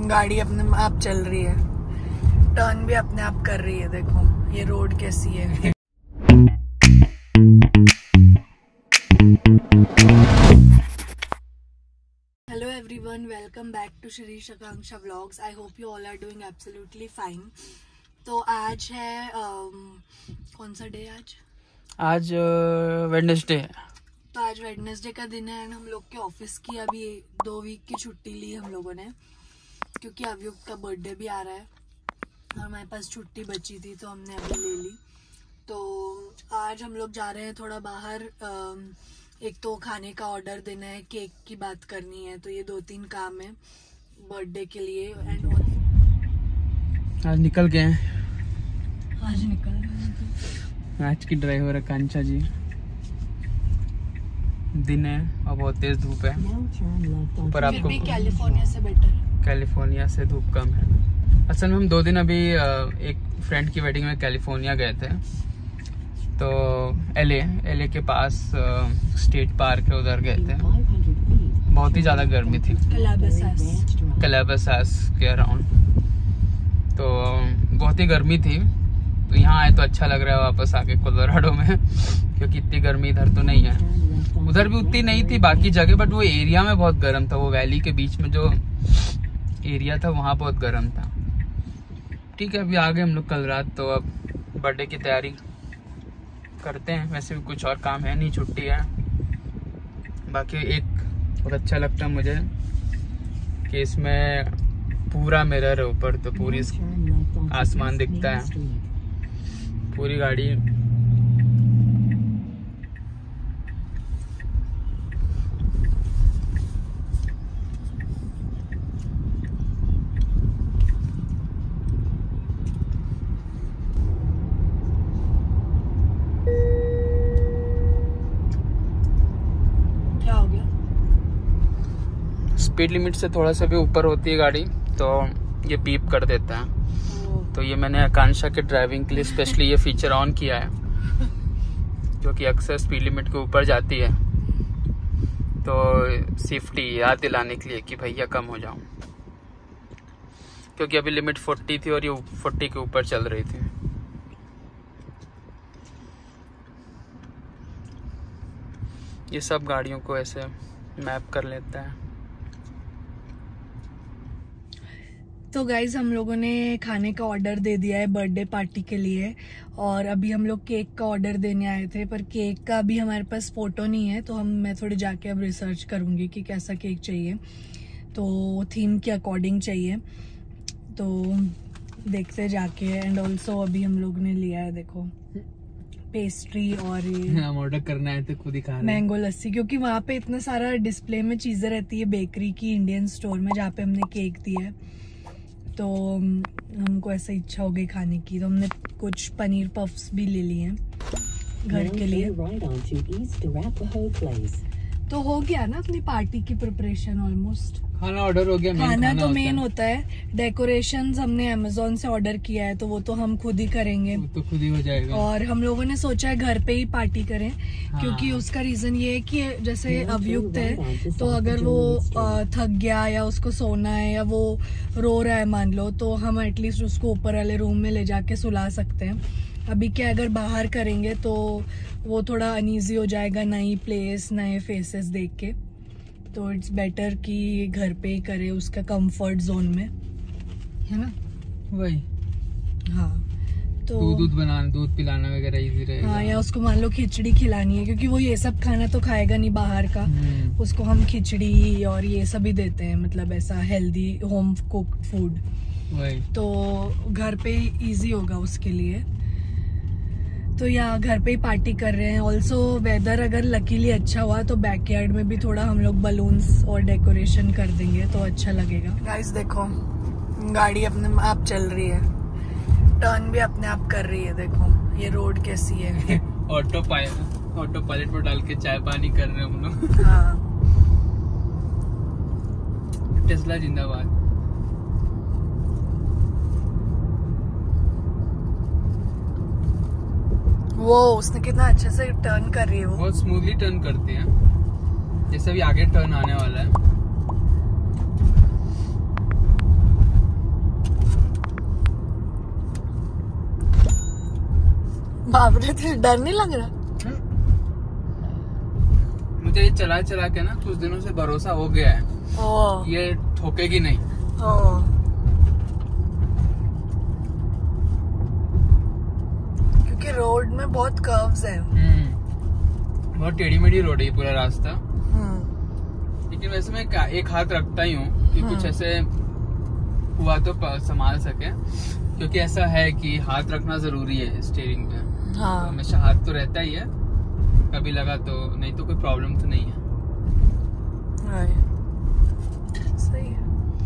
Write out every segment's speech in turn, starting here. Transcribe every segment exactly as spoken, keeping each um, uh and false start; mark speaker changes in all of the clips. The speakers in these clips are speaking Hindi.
Speaker 1: गाड़ी अपने आप चल रही है, टर्न भी अपने आप कर रही है। देखो ये रोड कैसी है। Hello everyone, welcome back to Shirish Akanksha vlogs. I hope you all are doing absolutely fine. तो आज है um, कौन सा डे आज
Speaker 2: आज वेडनेसडे है।
Speaker 1: तो आज वेडनेसडे का दिन है एंड हम लोग के ऑफिस की अभी दो वीक की छुट्टी ली हम लोगों ने, क्योंकि अभियुक्त का बर्थडे भी आ रहा है और हमारे पास छुट्टी बची थी तो हमने अभी ले ली। तो आज हम लोग जा रहे हैं थोड़ा बाहर। एक तो खाने का ऑर्डर देना है, केक की बात करनी है, तो ये दो तीन काम है बर्थडे के लिए। एंड
Speaker 2: आज निकल गए हैं।
Speaker 1: आज निकल गए हैं।
Speaker 2: आज की ड्राइवर है कांचा जी। दिन है और बहुत तेज धूप है। ऊपर आपको
Speaker 1: भी कैलिफोर्निया से बेटर है।
Speaker 2: कैलिफोर्निया से धूप कम है। असल में हम दो दिन अभी एक फ्रेंड की वेडिंग में कैलिफोर्निया गए थे। तो एलए एलए के पास स्टेट पार्क है, उधर गए थे। बहुत ही ज़्यादा गर्मी थी कैलाबसास के अराउंड, तो बहुत ही गर्मी थी। तो यहाँ आए तो अच्छा लग रहा है वापस आके कोलोराडो में, क्योंकि इतनी गर्मी इधर तो नहीं है। उधर भी उतनी नहीं थी बाकी जगह, बट वो एरिया में बहुत गर्म था। वो वैली के बीच में जो एरिया था वहाँ बहुत गर्म था। ठीक है, अभी आ गए हम लोग कल रात, तो अब बर्थडे की तैयारी करते हैं। वैसे भी कुछ और काम है नहीं, छुट्टी है। बाकी एक बहुत अच्छा लगता है मुझे कि इसमें पूरा मिरर है ऊपर, तो पूरी आसमान दिखता है, पूरी गाड़ी। स्पीड लिमिट से थोड़ा सा भी ऊपर होती है गाड़ी तो ये बीप कर देता है। तो ये मैंने आकांक्षा के ड्राइविंग के लिए स्पेशली ये फीचर ऑन किया है, क्योंकि अक्सर स्पीड लिमिट के ऊपर जाती है। तो सेफ्टी याद दिलाने के लिए कि भैया कम हो जाऊं, क्योंकि अभी लिमिट फोर्टी थी और ये फोर्टी के ऊपर चल रही थी। ये सब गाड़ियों को ऐसे मैप कर लेता है।
Speaker 1: तो गाइज हम लोगों ने खाने का ऑर्डर दे दिया है बर्थडे पार्टी के लिए, और अभी हम लोग केक का ऑर्डर देने आए थे, पर केक का अभी हमारे पास फोटो नहीं है। तो हम मैं थोड़ी जाके अब रिसर्च करूंगी कि कैसा केक चाहिए, तो थीम के अकॉर्डिंग चाहिए। तो देखते जाके। एंड ऑल्सो अभी हम लोग ने लिया है, देखो पेस्ट्री और ये
Speaker 2: हम ऑर्डर करना है तो खुद ही खा रहे हैं
Speaker 1: मैंगो लस्सी, क्योंकि वहाँ पे इतना सारा डिस्प्ले में चीजें रहती है बेकरी की, इंडियन स्टोर में जहाँ पे हमने केक दिया है। तो हमको ऐसा इच्छा हो गई खाने की, तो हमने कुछ पनीर पफ्स भी ले लिए हैं घर के लिए। तो हो गया ना अपनी पार्टी की प्रिपरेशन ऑलमोस्ट।
Speaker 2: खाना ऑर्डर हो गया।
Speaker 1: खाना, खाना तो मेन होता है। डेकोरेशंस हमने अमेज़न से ऑर्डर किया है, तो वो तो हम खुद ही करेंगे,
Speaker 2: वो तो खुद ही हो जाएगा। और
Speaker 1: हम लोगों ने सोचा है घर पे ही पार्टी करें। हाँ। क्योंकि उसका रीजन ये है कि जैसे अभियुक्त है, तो अगर वो थक गया या उसको सोना है या वो रो रहा है मान लो, तो हम एटलीस्ट उसको ऊपर वाले रूम में ले जाके सुला सकते हैं। अभी क्या अगर बाहर करेंगे तो वो थोड़ा अनईजी हो जाएगा, नई प्लेस नए फेसेस देख के। तो इट्स बेटर कि घर पे ही करे, उसका कंफर्ट जोन में, है ना।
Speaker 2: वही
Speaker 1: हाँ, तो
Speaker 2: दूध दूध बनाना, दूध पिलाना वगैरह इजी रहेगा।
Speaker 1: हाँ, या उसको मान लो खिचड़ी खिलानी है, क्योंकि वो ये सब खाना तो खाएगा नहीं बाहर का। उसको हम खिचड़ी और ये सब ही देते हैं, मतलब ऐसा हेल्दी होम कुक्ड फूड।
Speaker 2: वही
Speaker 1: तो घर पे ही इजी होगा उसके लिए। तो यहाँ घर पे ही पार्टी कर रहे हैं। ऑल्सो वेदर अगर लकीली अच्छा हुआ तो बैकयार्ड में भी थोड़ा हम लोग बलून्स और डेकोरेशन कर देंगे, तो अच्छा लगेगा। गाइस देखो गाड़ी अपने आप चल रही है, टर्न भी अपने आप कर रही है। देखो ये रोड कैसी है।
Speaker 2: ऑटो पायलट ऑटो पायलट पर डाल के चाय पानी कर रहे हैं हम लोग।
Speaker 1: हाँ,
Speaker 2: टेस्ला जिंदाबाद।
Speaker 1: वो उसने कितना अच्छे से टर्न कर रही है, वो
Speaker 2: बहुत स्मूथली टर्न करती है। जैसे भी आगे टर्न आने वाला है।
Speaker 1: बाप रे, तुझे डर नहीं लग रहा?
Speaker 2: मुझे ये चला चला के ना कुछ दिनों से भरोसा हो गया है,
Speaker 1: ओ।
Speaker 2: ये ठोकेगी नहीं।
Speaker 1: ओ। क्योंकि रोड में बहुत कर्व्स हैं।
Speaker 2: बहुत टेढ़ी मेढ़ी रोड है ये पूरा रास्ता। लेकिन वैसे मैं एक हाथ रखता ही हूँ कि कुछ ऐसे हुआ तो संभाल सके, क्योंकि ऐसा है कि हाथ रखना जरूरी है स्टीयरिंग पे।
Speaker 1: हाँ।
Speaker 2: तो हमेशा हाथ तो रहता ही है, कभी लगा तो, नहीं तो कोई प्रॉब्लम तो नहीं है।
Speaker 1: सही है।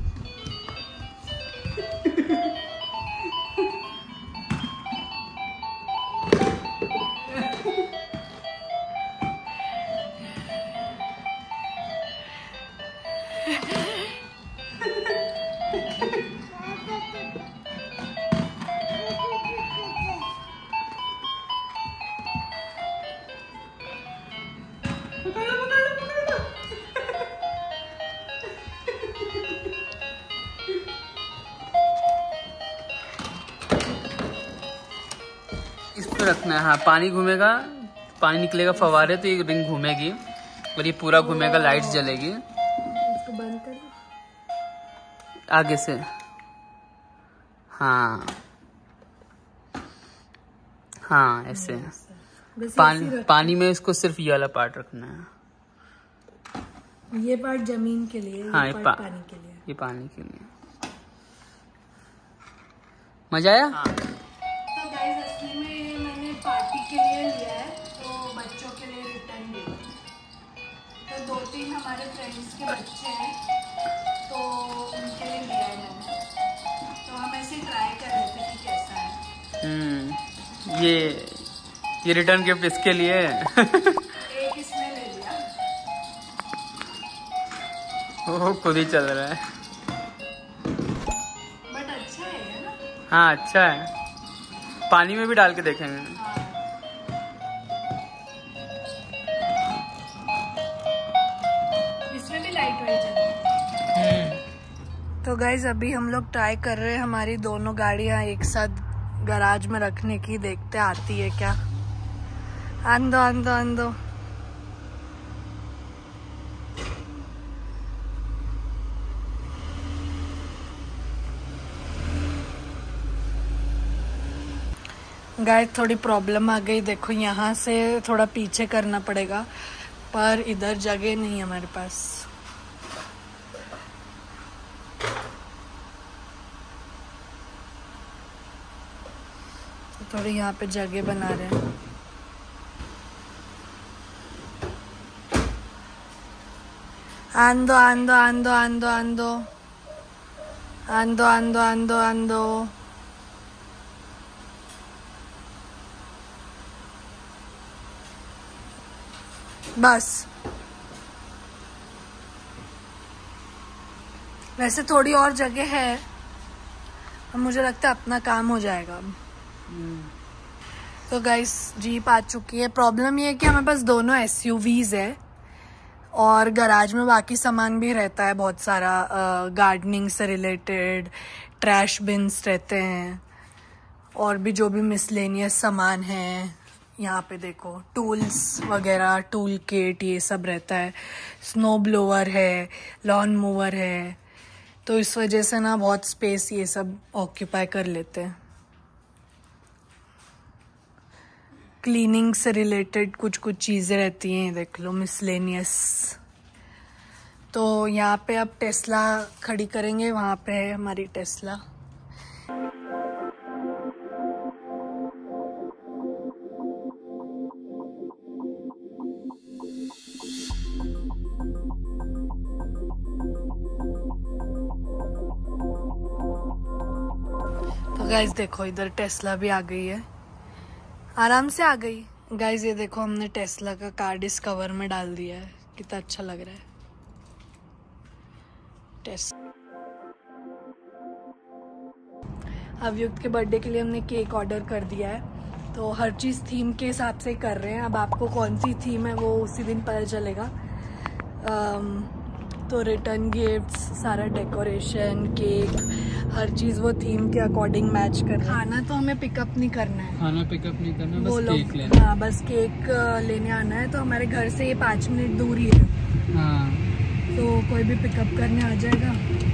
Speaker 2: इस पे रखना है। हाँ, पानी घूमेगा, पानी निकलेगा फवारे तो ये रिंग घूमेगी और ये पूरा घूमेगा, लाइट जलेगी।
Speaker 1: इसको बंद कर
Speaker 2: आगे से। हाँ हाँ, ऐसे पानी पानी में इसको सिर्फ ये वाला पार्ट रखना है।
Speaker 1: ये पार्ट जमीन के लिए,
Speaker 2: हाँ,
Speaker 1: ये
Speaker 2: ये
Speaker 1: पार्ट
Speaker 2: पा,
Speaker 1: पानी के लिए।
Speaker 2: ये पानी के लिए। मजा आया? हाँ।
Speaker 1: तो गाइस असली में मैंने पार्टी के लिए लिया है, तो बच्चों के लिए रिटर्न गिफ्ट। तो दो तीन हमारे फ्रेंड्स के बच्चे हैं, तो उनके लिए लिया है मैंने। तो हम ऐसे ट्राई कर रहे थे कि कैसा है।
Speaker 2: हम्म ये ये रिटर्न गिफ्ट इसके लिए है।
Speaker 1: एक इसने ले लिया।
Speaker 2: वो खुद ही चल रहा है।
Speaker 1: बट अच्छा है ना?
Speaker 2: हाँ, अच्छा है। पानी में भी डाल के देखेंगे।
Speaker 1: इसमें भी लाइट वेट है। तो गाइज अभी हम लोग ट्राई कर रहे हैं हमारी दोनों गाड़ियां एक साथ गराज में रखने की, देखते आती है क्या। आंदो आंदो आंदो। गाइस थोड़ी प्रॉब्लम आ गई, देखो यहाँ से थोड़ा पीछे करना पड़ेगा, पर इधर जगह नहीं है हमारे पास। तो थोड़ी यहाँ पे जगह बना रहे हैं। आंदो आंदो आंदो आंदो आंदो आंदो आंदो आंदो आंदो। बस वैसे थोड़ी और जगह है, अब मुझे लगता है अपना काम हो जाएगा अब। तो गाइस जीप आ चुकी है। प्रॉब्लम ये है कि हमारे पास दोनों एसयूवीज है और गराज में बाकी सामान भी रहता है बहुत सारा, गार्डनिंग से रिलेटेड ट्रैश बिन्स रहते हैं और भी जो भी मिसलेनियस सामान है। यहाँ पे देखो टूल्स वगैरह, टूल किट, ये सब रहता है। स्नो ब्लोअर है, लॉन मूवर है, तो इस वजह से ना बहुत स्पेस ये सब ऑक्यूपाई कर लेते हैं। क्लीनिंग से रिलेटेड कुछ कुछ चीज़ें रहती हैं, देख लो मिसलेनियस। तो यहाँ पे अब टेस्ला खड़ी करेंगे, वहाँ पे है हमारी टेस्ला। तो गाइज देखो इधर टेस्ला भी आ गई है, आराम से आ गई। गाइज ये देखो हमने टेस्ला का कार डिस्कवर में डाल दिया है, कितना अच्छा लग रहा है टेस्ला। अवयुक्त के बर्थडे के लिए हमने केक ऑर्डर कर दिया है, तो हर चीज़ थीम के हिसाब से कर रहे हैं। अब आपको कौन सी थीम है वो उसी दिन पता चलेगा। um, तो रिटर्न गिफ्ट्स, सारा डेकोरेशन, केक, हर चीज वो थीम के अकॉर्डिंग मैच कर। खाना तो हमें पिकअप नहीं करना है,
Speaker 2: खाना पिकअप नहीं करना, बस
Speaker 1: वो
Speaker 2: केक
Speaker 1: लोग
Speaker 2: लेना।
Speaker 1: हाँ बस केक लेने आना है। तो हमारे घर से ये पाँच मिनट दूर ही है,
Speaker 2: हाँ
Speaker 1: तो कोई भी पिकअप करने आ जाएगा।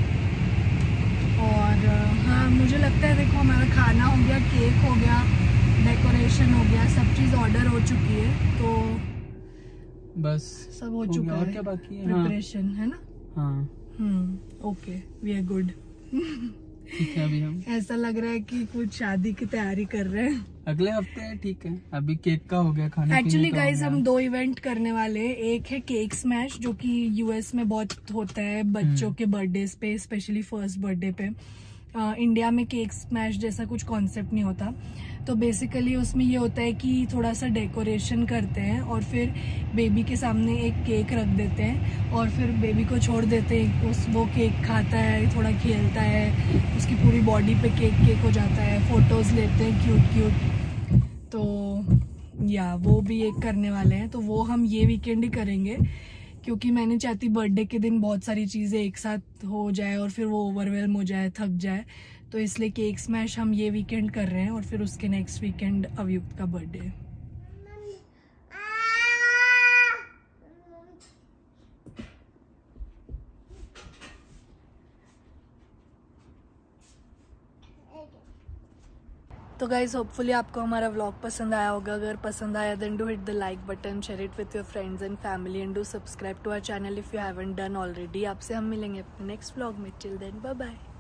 Speaker 1: और हाँ मुझे लगता है देखो हमारा खाना हो गया, केक हो गया, डेकोरेशन हो गया, सब चीज़ ऑर्डर हो चुकी है, तो
Speaker 2: बस
Speaker 1: सब हो चुका
Speaker 2: और
Speaker 1: है।
Speaker 2: क्या बाकी है?
Speaker 1: प्रिपरेशन है ना।
Speaker 2: हाँ
Speaker 1: hmm okay, we are good.
Speaker 2: ठीक है, अभी हम
Speaker 1: ऐसा लग रहा है कि कुछ शादी की तैयारी कर रहे हैं।
Speaker 2: अगले हफ्ते है, ठीक है। अभी केक का हो गया, खाने
Speaker 1: एक्चुअली गाइस हम दो इवेंट करने वाले हैं। एक है केक स्मैश जो कि यूएस में बहुत होता है बच्चों के बर्थडे पे, स्पेशली फर्स्ट बर्थडे पे। आ, इंडिया में केक स्मैश जैसा कुछ कॉन्सेप्ट नहीं होता। तो बेसिकली उसमें ये होता है कि थोड़ा सा डेकोरेशन करते हैं और फिर बेबी के सामने एक केक रख देते हैं और फिर बेबी को छोड़ देते हैं। उस वो केक खाता है, थोड़ा खेलता है, उसकी पूरी बॉडी पे केक केक हो जाता है, फोटोज लेते हैं क्यूट क्यूट। तो या वो भी एक करने वाले हैं, तो वो हम ये वीकेंड ही करेंगे क्योंकि मैं नहीं चाहती बर्थडे के दिन बहुत सारी चीज़ें एक साथ हो जाए और फिर वो ओवरवेलम हो जाए, थक जाए। तो इसलिए केक स्मैश हम ये वीकेंड कर रहे हैं और फिर उसके नेक्स्ट वीकेंड अवयुक्त का बर्थडे है। तो गाइज होपफुली आपको हमारा व्लॉग पसंद आया होगा। अगर पसंद आया then do hit the like button, share it with your friends and family and do subscribe to our channel if you haven't done already. आपसे हम मिलेंगे अपने नेक्स्ट व्लॉग में। Till then bye bye.